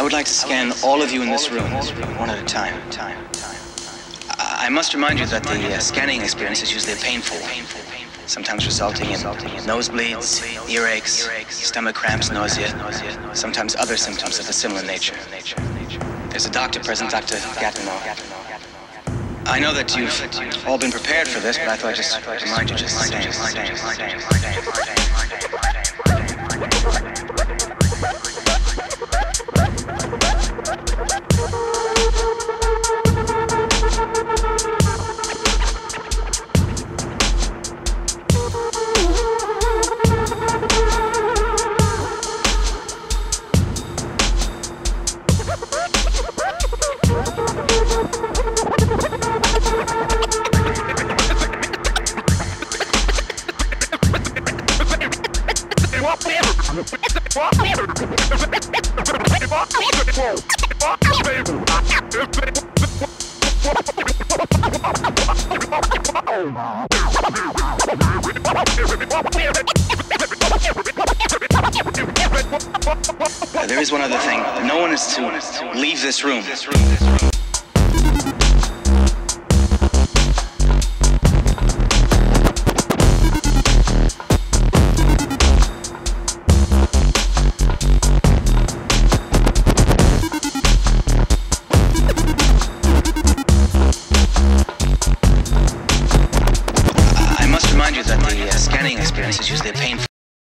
I would like to scan all of you in this room, one at a time. I must remind you that the scanning experience is usually painful, sometimes resulting in nosebleeds, earaches, stomach cramps, nausea, sometimes other symptoms of a similar nature. There's a doctor present, Dr. Gatineau. I know that you've all been prepared for this, but I thought I'd just remind you just the same. There is one other thing. No one is to leave this room. I must remind you that the scanning experience is usually painful.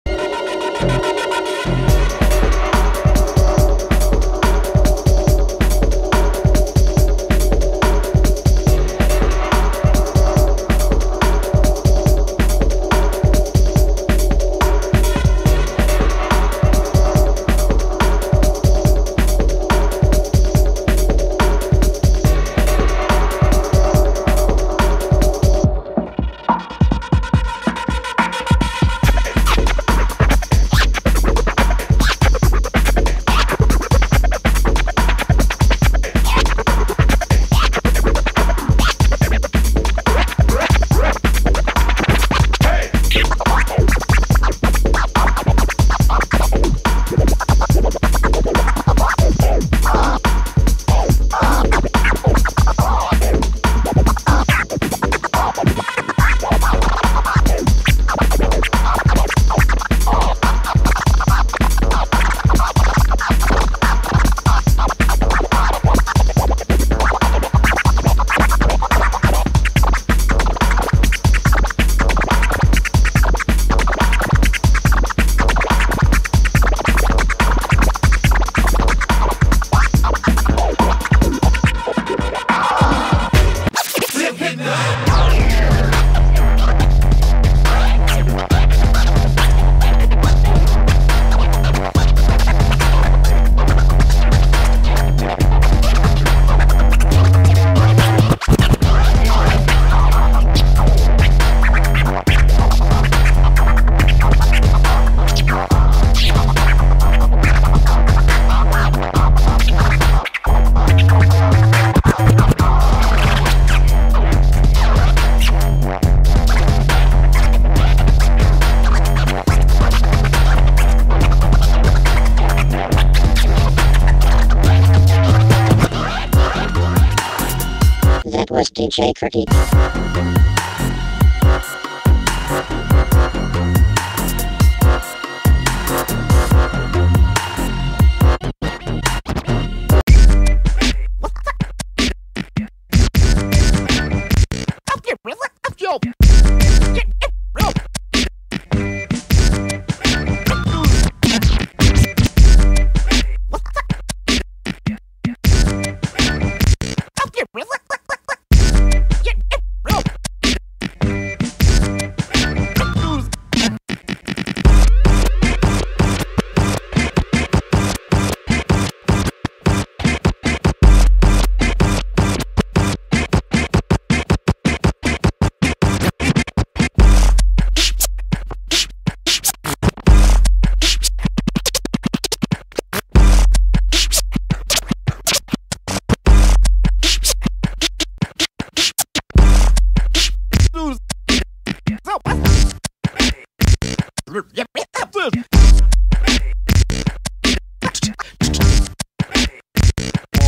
Was DJ Cricket.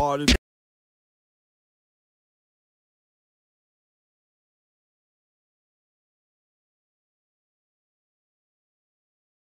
party.